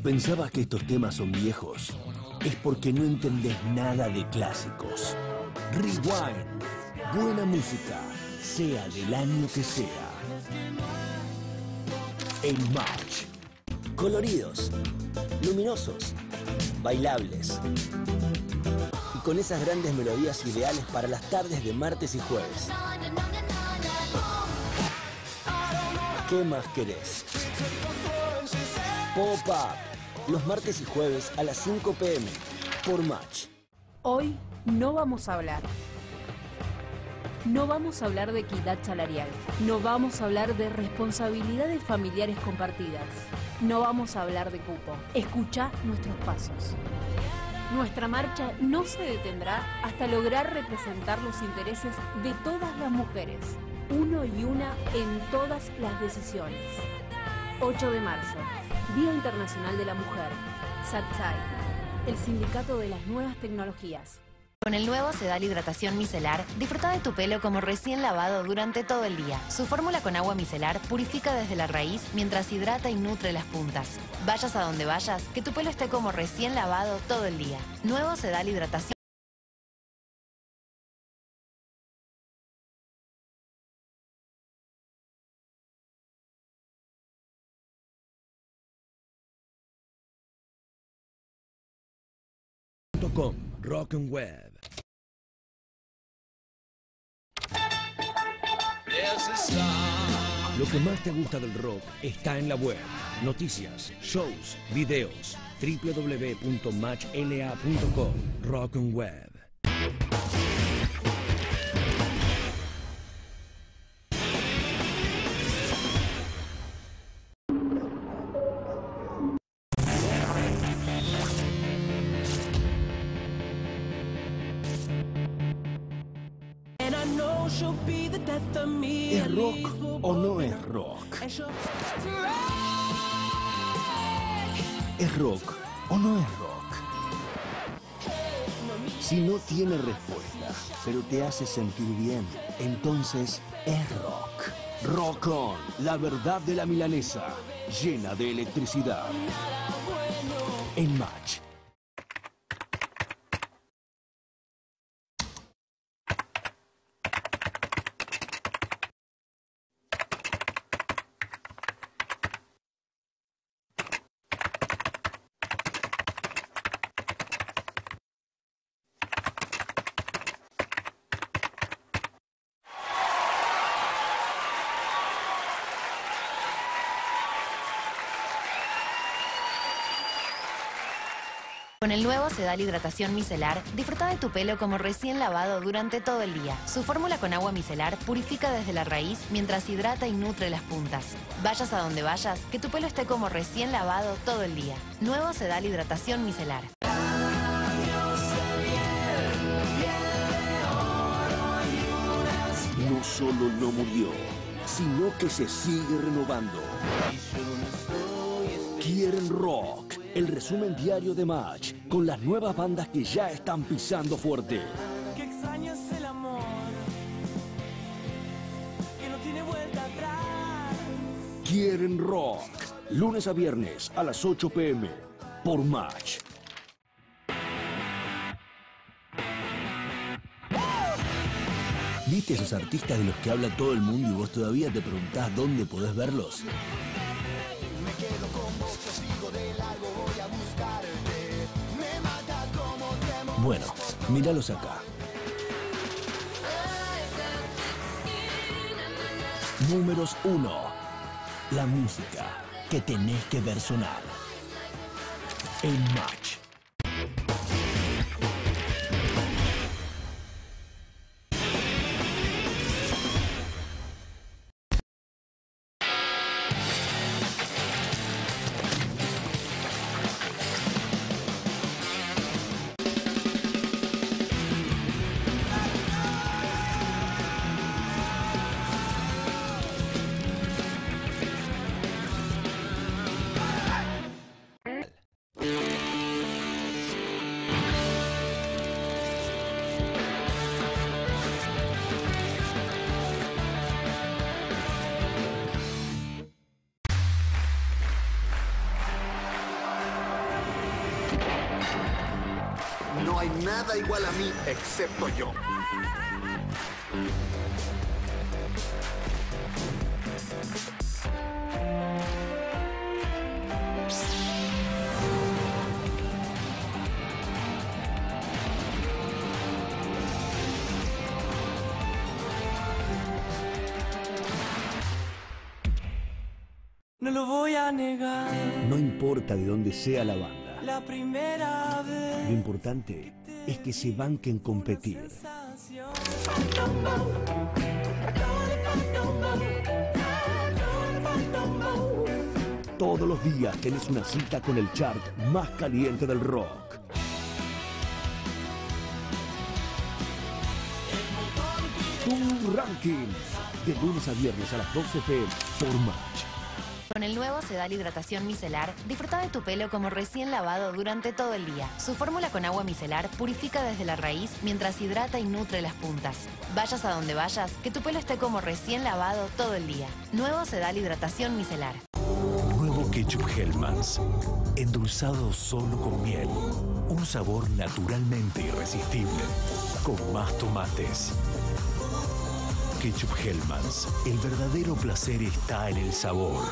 pensabas que estos temas son viejos, es porque no entendés nada de clásicos. Rewind. Buena música, sea del año que sea. En Match. Coloridos, luminosos, bailables. Y con esas grandes melodías ideales para las tardes de martes y jueves. ¿Qué más querés? Pop Up, los martes y jueves a las 5 p.m. por Match. Hoy no vamos a hablar. No vamos a hablar de equidad salarial. No vamos a hablar de responsabilidades familiares compartidas. No vamos a hablar de cupo. Escuchá nuestros pasos. Nuestra marcha no se detendrá hasta lograr representar los intereses de todas las mujeres, uno y una en todas las decisiones. 8 de marzo, Día Internacional de la Mujer. SATSAI, el sindicato de las nuevas tecnologías. Con el nuevo Sedal Hidratación Micelar, disfruta de tu pelo como recién lavado durante todo el día. Su fórmula con agua micelar purifica desde la raíz mientras hidrata y nutre las puntas. Vayas a donde vayas, que tu pelo esté como recién lavado todo el día. Nuevo Sedal Hidratación. Rock and Web. Lo que más te gusta del rock está en la web. Noticias, shows, videos. www.matchla.com. Rock and Web. ¿Es rock o no es rock? ¿Es rock o no es rock? Si no tiene respuesta, pero te hace sentir bien, entonces es rock. Rock On, la verdad de la milanesa, llena de electricidad. En Match. Con el nuevo Sedal Hidratación Micelar, disfruta de tu pelo como recién lavado durante todo el día. Su fórmula con agua micelar purifica desde la raíz mientras hidrata y nutre las puntas. Vayas a donde vayas, que tu pelo esté como recién lavado todo el día. Nuevo Sedal Hidratación Micelar. No solo no murió, sino que se sigue renovando. Quieren Rock, el resumen diario de Match, con las nuevas bandas que ya están pisando fuerte. Que extrañas el amor, que no tiene vuelta atrás. Quieren Rock, lunes a viernes a las 8 p.m. por Match. ¿Viste esos artistas de los que habla todo el mundo y vos todavía te preguntás dónde podés verlos? Bueno, míralos acá. Números 1. La música que tenés que ver sonar. En Match. No hay nada igual a mí excepto yo. No lo voy a negar. No importa de dónde sea la banda, La primera vez. lo importante es que se banquen competir. Todos los días tenés una cita con el chart más caliente del rock. Tu ranking, de lunes a viernes a las 12 p.m. por Match. Con el nuevo Sedal Hidratación Micelar, disfruta de tu pelo como recién lavado durante todo el día. Su fórmula con agua micelar purifica desde la raíz mientras hidrata y nutre las puntas. Vayas a donde vayas, que tu pelo esté como recién lavado todo el día. Nuevo Sedal Hidratación Micelar. Nuevo ketchup Hellmann's, endulzado solo con miel. Un sabor naturalmente irresistible, con más tomates. Ketchup Hellmann's, el verdadero placer está en el sabor.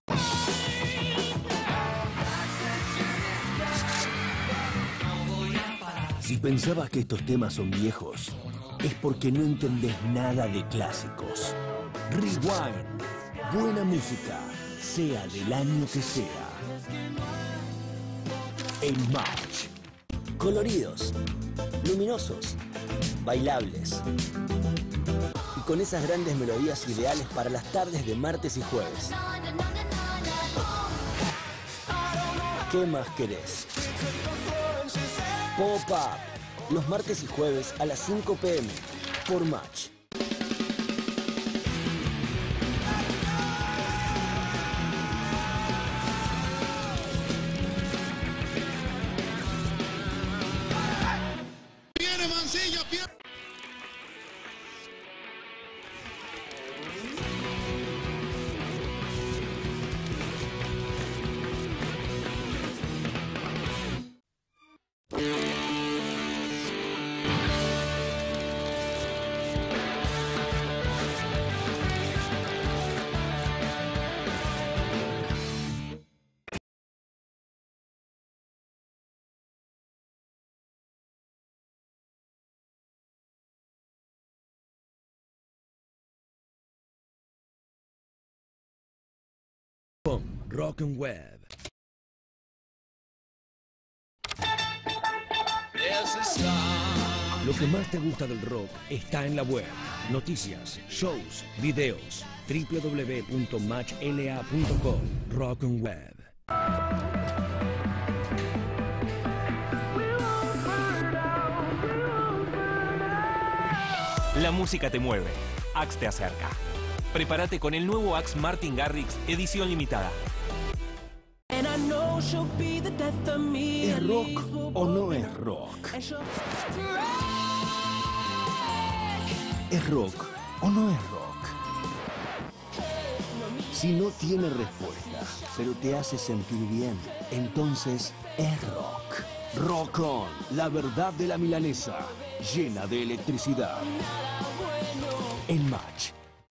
Si pensabas que estos temas son viejos, es porque no entendés nada de clásicos. Rewind. Buena música, sea del año que sea. En Match. Coloridos, luminosos, bailables. Y con esas grandes melodías ideales para las tardes de martes y jueves. ¿Qué más querés? Pop Up, los martes y jueves a las 5 p.m. por Match. Viene Mancilla, Rock and Web. Lo que más te gusta del rock está en la web. Noticias, shows, videos. www.matchla.com. Rock and Web. La música te mueve. Axe te acerca. Prepárate con el nuevo Axe Martin Garrix edición limitada. ¿Es rock o no es rock? ¿Es rock o no es rock? Si no tiene respuesta, pero te hace sentir bien, entonces es rock. Rock On, la verdad de la milanesa, llena de electricidad. En Match.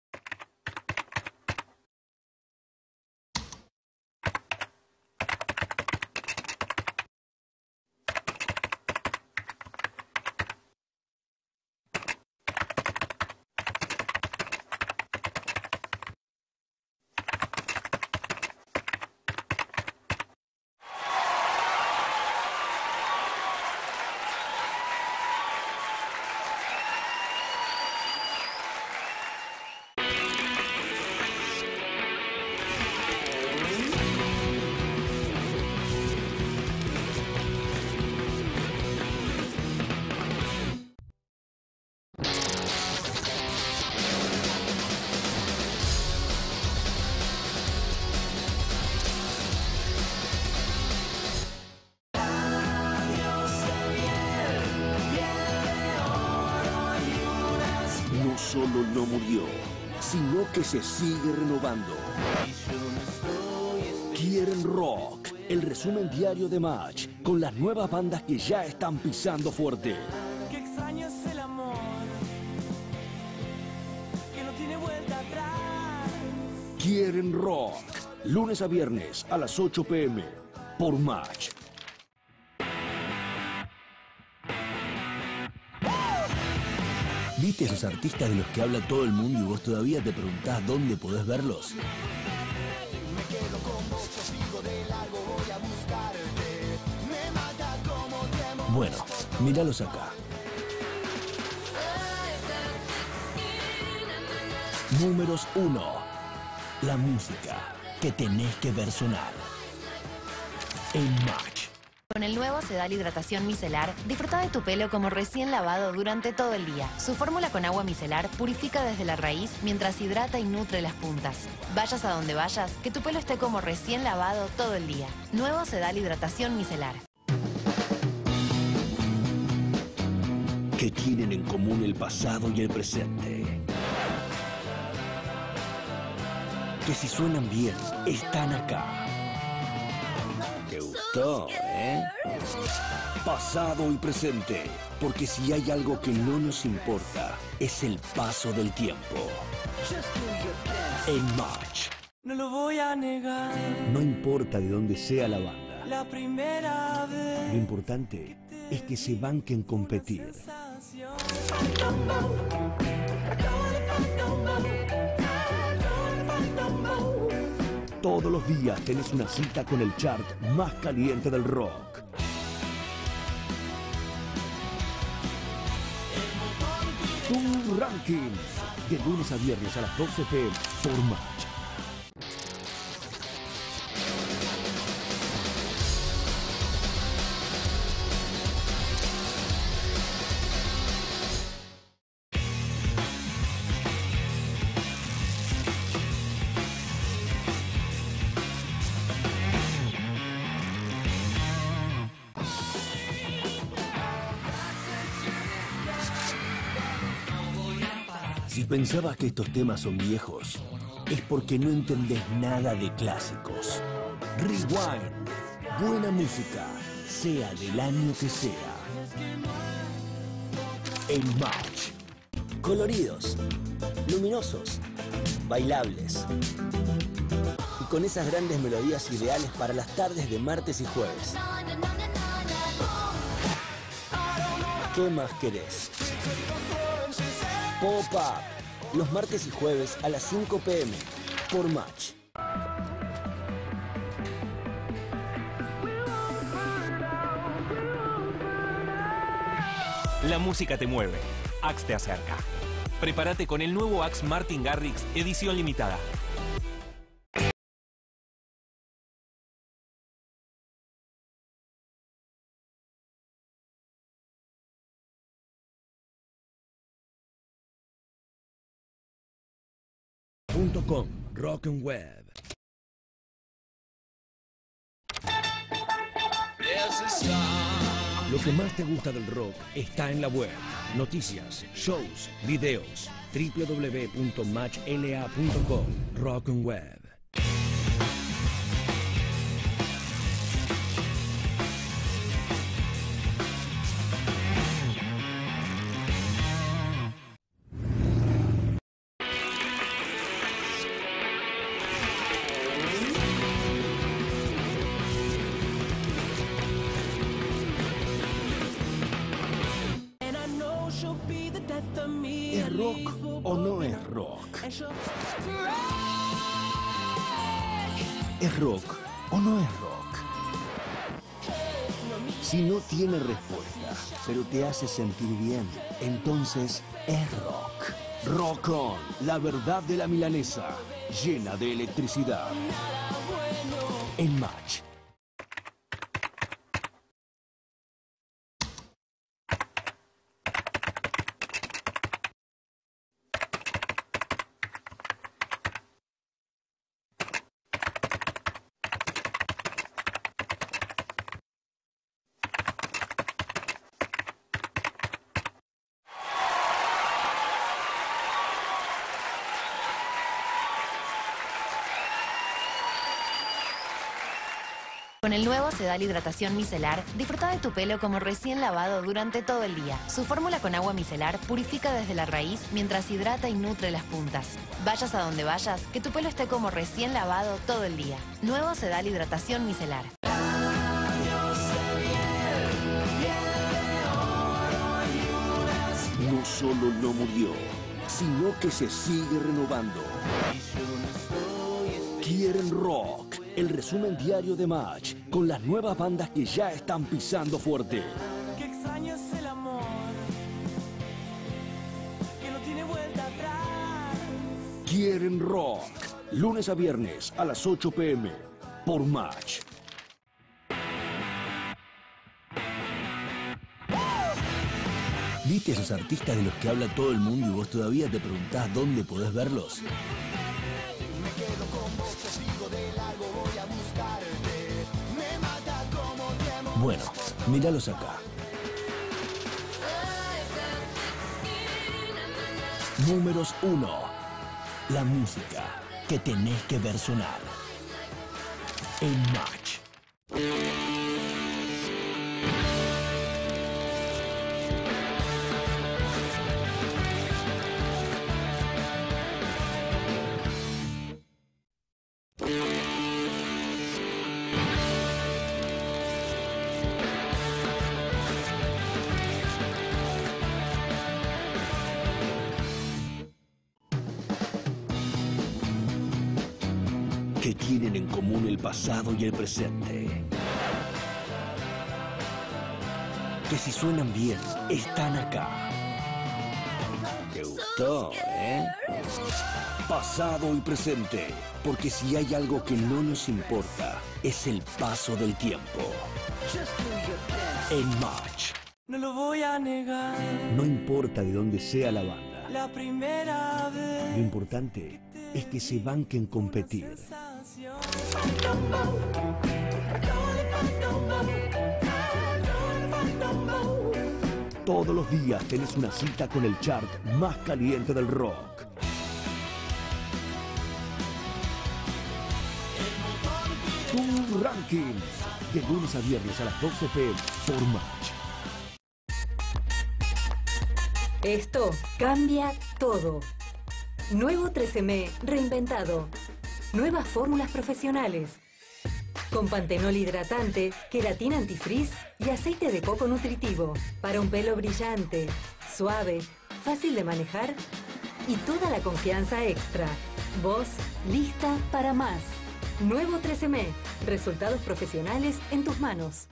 No solo no murió, sino que se sigue renovando. Quieren rock, el resumen diario de Match, con las nuevas bandas que ya están pisando fuerte. Qué extraño es el amor, que no tiene vuelta atrás. Quieren Rock, lunes a viernes a las 8 p.m. por Match. ¿Viste esos artistas de los que habla todo el mundo y vos todavía te preguntás dónde podés verlos? Bueno, míralos acá. Números 1. La música que tenés que ver sonar. En Match. Con el nuevo Sedal Hidratación Micelar, disfruta de tu pelo como recién lavado durante todo el día. Su fórmula con agua micelar purifica desde la raíz mientras hidrata y nutre las puntas. Vayas a donde vayas, que tu pelo esté como recién lavado todo el día. Nuevo Sedal Hidratación Micelar. Que tienen en común el pasado y el presente. Que si suenan bien, están acá. ¿Te gustó, Pasado y presente. Porque si hay algo que no nos importa, es el paso del tiempo. En Match. No lo voy a negar. No importa de dónde sea la banda. La primera vez. Lo importante es que se banquen competir. Todos los días tenés una cita con el chart más caliente del rock. Tu ranking, de lunes a viernes a las 12 p.m. por Match. Si pensabas que estos temas son viejos, es porque no entendés nada de clásicos. Rewind. Buena música, sea del año que sea. En Match. Coloridos, luminosos, bailables. Y con esas grandes melodías ideales para las tardes de martes y jueves. ¿Qué más querés? Pop Up, los martes y jueves a las 5 p.m. por Match. La música te mueve. Axe te acerca. Prepárate con el nuevo Axe Martin Garrix edición limitada. .com, Rock and Web. Lo que más te gusta del rock está en la web. Noticias, shows, videos. www.matchla.com, Rock and Web. ¿Es rock o no es rock? ¿Es rock o no es rock? Si no tiene respuesta, pero te hace sentir bien, entonces es rock. Rock On, la verdad de la milanesa, llena de electricidad. En Match. Con el nuevo Sedal Hidratación Micelar, disfruta de tu pelo como recién lavado durante todo el día. Su fórmula con agua micelar purifica desde la raíz mientras hidrata y nutre las puntas. Vayas a donde vayas, que tu pelo esté como recién lavado todo el día. Nuevo Sedal Hidratación Micelar. No solo no murió, sino que se sigue renovando. Quieren Rock, el resumen diario de Match, con las nuevas bandas que ya están pisando fuerte. Qué extraño es el amor, que no tiene vuelta atrás. Quieren Rock, lunes a viernes a las 8 p.m. por Match. ¿Viste a esos artistas de los que habla todo el mundo y vos todavía te preguntás dónde podés verlos? Bueno, míralos acá. Números 1. La música que tenés que ver sonar. En Match. Que tienen en común el pasado y el presente. Que si suenan bien, están acá. ¿Te gustó, Pasado y presente. Porque si hay algo que no nos importa, es el paso del tiempo. En Match. No lo voy a negar. No importa de dónde sea la banda. La primera vez. Lo importante es que se banquen competir. Todos los días tenés una cita con el chart más caliente del rock. Tu ranking, de lunes a viernes a las 12 p.m. por Match. Esto cambia todo. Nuevo 13M reinventado. Nuevas fórmulas profesionales. Con pantenol hidratante, queratina antifrizz y aceite de coco nutritivo. Para un pelo brillante, suave, fácil de manejar y toda la confianza extra. Vos, lista para más. Nuevo 13M. Resultados profesionales en tus manos.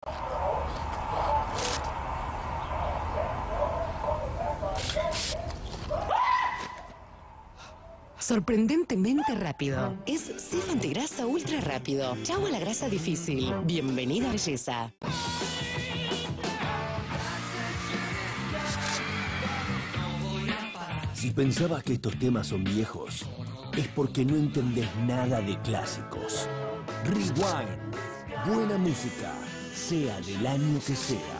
Sorprendentemente rápido. Es Cif Antigrasa Ultra Rápido. Chau a la grasa difícil. Bienvenida a belleza. Si pensabas que estos temas son viejos, es porque no entendés nada de clásicos. Rewind. Buena música, sea del año que sea.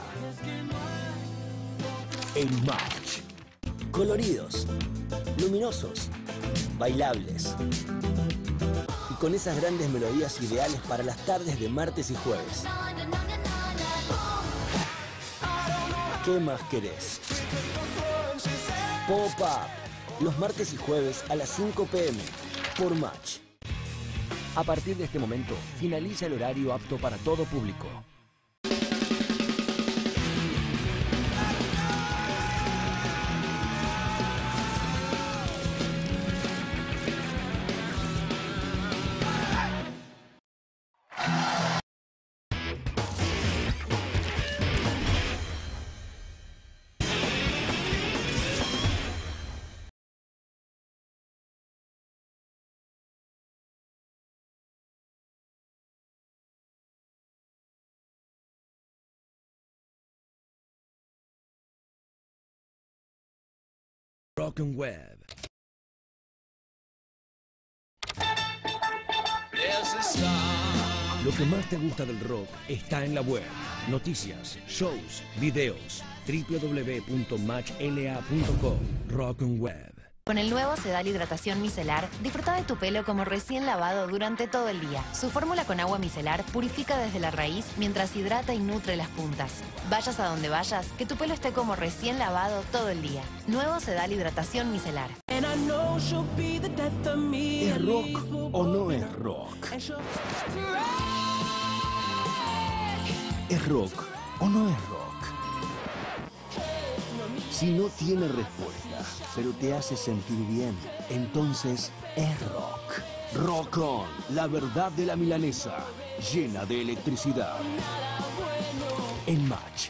En Match. Coloridos, luminosos, bailables. Y con esas grandes melodías ideales para las tardes de martes y jueves. ¿Qué más querés? Pop Up, los martes y jueves a las 5 p.m. por Match. A partir de este momento, finaliza el horario apto para todo público. Rock and Web. Lo que más te gusta del rock está en la web. Noticias, shows, videos. www.matchla.com. Rock and Web. Con el nuevo Sedal Hidratación Micelar, disfruta de tu pelo como recién lavado durante todo el día. Su fórmula con agua micelar purifica desde la raíz mientras hidrata y nutre las puntas. Vayas a donde vayas, que tu pelo esté como recién lavado todo el día. Nuevo Sedal Hidratación Micelar. ¿Es rock o no es rock? ¿Es rock o no es rock? Si no tiene respuesta, pero te hace sentir bien, entonces es rock. Rock On, la verdad de la milanesa, llena de electricidad. En Match.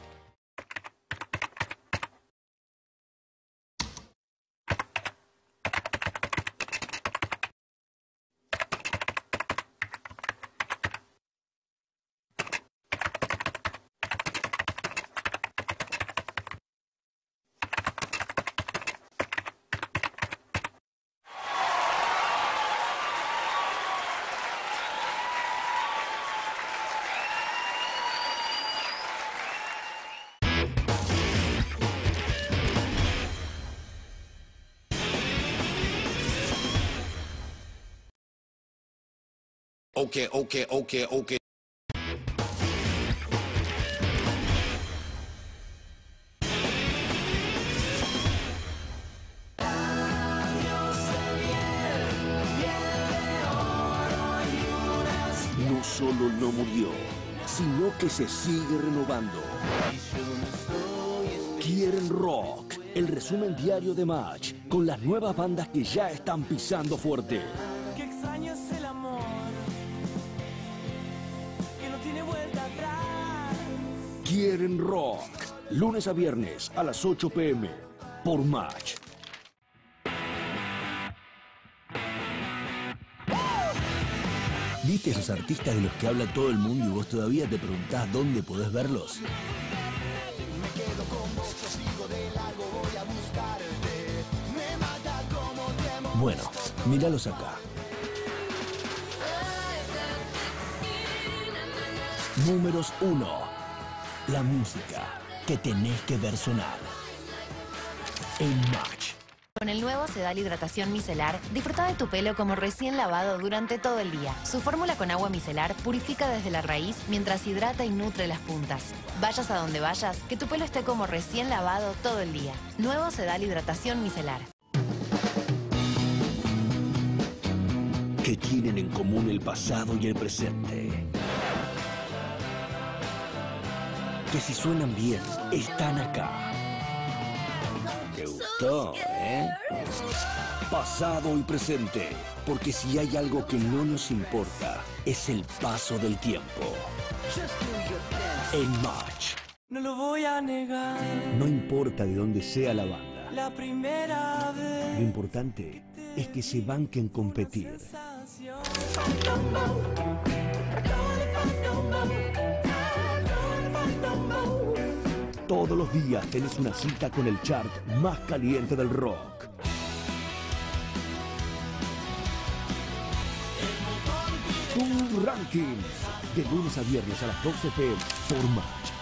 Okay. No solo no murió, sino que se sigue renovando. Quieren Rock, el resumen diario de Match, con las nuevas bandas que ya están pisando fuerte. Qué extraño es el amor, que no tiene vuelta atrás. Quieren Rock, lunes a viernes a las 8 p.m. por Match. ¿Viste esos artistas de los que habla todo el mundo y vos todavía te preguntás dónde podés verlos? Bueno, míralos acá. Números 1. La música que tenés que ver sonar. En Match. Con el nuevo Sedal Hidratación Micelar, disfruta de tu pelo como recién lavado durante todo el día. Su fórmula con agua micelar purifica desde la raíz mientras hidrata y nutre las puntas. Vayas a donde vayas, que tu pelo esté como recién lavado todo el día. Nuevo Sedal Hidratación Micelar. Que tienen en común el pasado y el presente. Que si suenan bien, están acá. ¿Te gustó, Pasado y presente, porque si hay algo que no nos importa, es el paso del tiempo. En Match. No lo voy a negar. No importa de dónde sea la banda. La primera vez. Lo importante es que se banquen competir. Todos los días tenés una cita con el chart más caliente del rock. Tu ranking, de lunes a viernes a las 12 p.m. por Match.